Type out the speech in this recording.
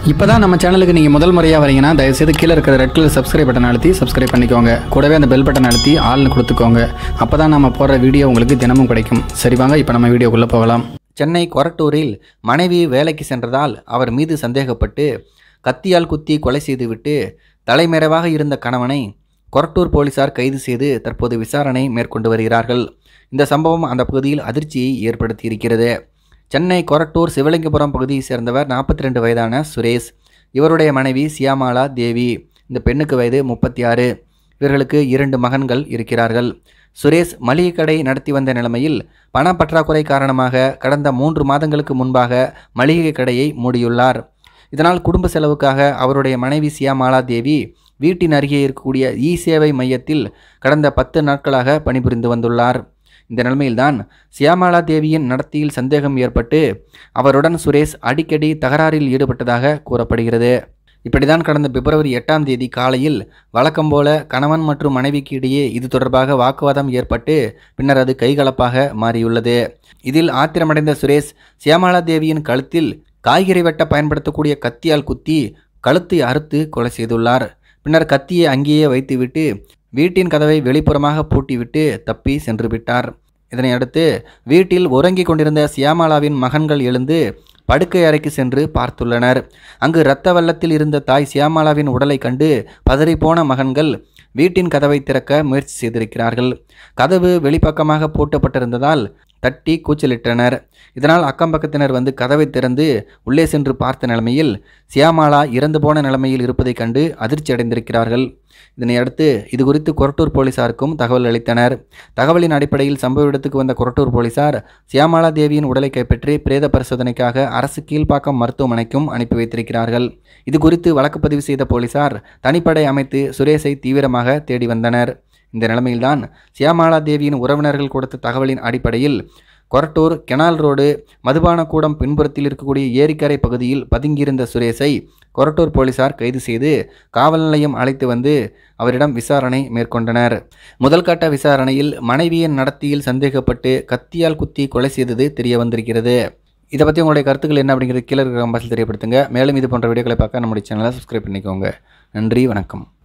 இப்போ தான் நம்ம சேனலுக்கு நீங்கள் முதல் முறையாக வரீங்கன்னா தயவுசெய்து கீழே இருக்கிற ரெட் கலர் சப்ஸ்கிரைப் பட்டன் அழுத்தி சப்ஸ்கிரைப் பண்ணிக்கோங்க. கூடவே அந்த பெல் பட்டன் அழுத்தி ஆள்னு கொடுத்துக்கோங்க. அப்போ தான் நம்ம போடுற வீடியோ உங்களுக்கு தினமும் கிடைக்கும். சரி வாங்க இப்போ நம்ம வீடியோக்குள்ளே போகலாம். சென்னை கொரட்டூரில் மனைவி வேலைக்கு சென்றதால் அவர் மீது சந்தேகப்பட்டு கத்தியால் குத்தி கொலை செய்துவிட்டு தலைமறைவாக இருந்த கணவனை கொரட்டூர் போலீசார் கைது செய்து தற்போது விசாரணை மேற்கொண்டு வருகிறார்கள். இந்த சம்பவம் அந்த பகுதியில் அதிர்ச்சியை ஏற்படுத்தியிருக்கிறது. சென்னை கொரட்டூர் சிவலிங்கபுரம் பகுதியை சேர்ந்தவர் 42 வயதான சுரேஷ். இவருடைய மனைவி சியாமாலா தேவி. இந்த பெண்ணுக்கு வயது 36. இவர்களுக்கு 2 மகன்கள் இருக்கிறார்கள். சுரேஷ் மளிகை கடை நடத்தி வந்த நிலைமையில் பண பற்றாக்குறை காரணமாக கடந்த 3 மாதங்களுக்கு முன்பாக மளிகை கடையை மூடியுள்ளார். இதனால் குடும்ப செலவுக்காக அவருடைய மனைவி சியாமாலா தேவி வீட்டின் அருகே இருக்கக்கூடிய சேவை மையத்தில் கடந்த 10 நாட்களாக பணிபுரிந்து வந்துள்ளார். இந்த நிலைமையில்தான் சியாமாலா தேவியின் நடத்தையில் சந்தேகம் ஏற்பட்டு அவருடன் சுரேஷ் அடிக்கடி தகராறில் ஈடுபட்டதாக கூறப்படுகிறது. இப்படிதான் கடந்த பிப்ரவரி 8ஆம் தேதி காலையில் வழக்கம் போல கணவன் மற்றும் மனைவிக்கு இடையே இது தொடர்பாக வாக்குவாதம் ஏற்பட்டு பின்னர் அது கைகலப்பாக மாறியுள்ளது. இதில் ஆத்திரமடைந்த சுரேஷ் சியாமாலா தேவியின் கழுத்தில் காய்கறி வெட்ட பயன்படுத்தக்கூடிய கத்தியால் குத்தி கழுத்தை அறுத்து கொலை செய்துள்ளார். பின்னர் கத்தியை அங்கேயே வைத்துவிட்டு வீட்டின் கதவை வெளிப்புறமாக பூட்டிவிட்டு தப்பி சென்று விட்டார். இதனை அடுத்து வீட்டில் உறங்கிக் கொண்டிருந்த சியாமாலாவின் மகன்கள் எழுந்து படுக்கை அறைக்கு சென்று பார்த்துள்ளனர். அங்கு இரத்த வெள்ளத்தில் இருந்த தாய் சியாமாலாவின் உடலை கண்டு பதறிப்போன மகன்கள் வீட்டின் கதவை திறக்க முயற்சி செய்திருக்கிறார்கள். கதவு வெளிப்பக்கமாக பூட்டப்பட்டிருந்ததால் தட்டி கூச்சலிட்டனர். இதனால் அக்கம்பக்கத்தினர் வந்து கதவை திறந்து உள்ளே சென்று பார்த்த நிலைமையில் சியாமாலா இறந்து போன நிலைமையில் இருப்பதை கண்டு அதிர்ச்சி அடைந்திருக்கிறார்கள். இதனை அடுத்து இது குறித்து கொரட்டூர் போலீசாருக்கும் தகவல் அளித்தனர். தகவலின் அடிப்படையில் சம்பவ இடத்துக்கு வந்த கொரட்டூர் போலீசார் சியாமாலா தேவியின் உடலை கைப்பற்றி பிரேத பரிசோதனைக்காக அரசு கீழ்ப்பாக்கம் மருத்துவமனைக்கும் அனுப்பி வைத்திருக்கிறார்கள். இது குறித்து வழக்கு பதிவு செய்த போலீசார் தனிப்படை அமைத்து சுரேஷை தீவிரமாக தேடி வந்தனர். இந்த நிலைமையில்தான் சியாமாலா தேவியின் உறவினர்கள் கொடுத்த தகவலின் அடிப்படையில் கொரட்டூர் கெனால் ரோடு மதுபானக்கூடம் பின்புறத்தில் இருக்கக்கூடிய ஏரிக்கரை பகுதியில் பதுங்கியிருந்த சுரேஷை கொரட்டூர் போலீசார் கைது செய்து காவல் நிலையம் அழைத்து வந்து அவரிடம் விசாரணை மேற்கொண்டனர். முதல் கட்ட விசாரணையில் மனைவியின் நடத்தையில் சந்தேகப்பட்டு கத்தியால் குத்தி கொலை செய்தது தெரிய வந்திருக்கிறது. இதை பற்றி உங்களுடைய கருத்துக்கள் என்ன அப்படிங்கிறது கீழே இருக்கிற கமெண்ட்ஸில் தெரியப்படுத்துங்க. மேலும் இது போன்ற வீடியோக்களை பார்க்க நம்முடைய சேனலை சப்ஸ்கிரைப் பண்ணிக்கோங்க. நன்றி, வணக்கம்.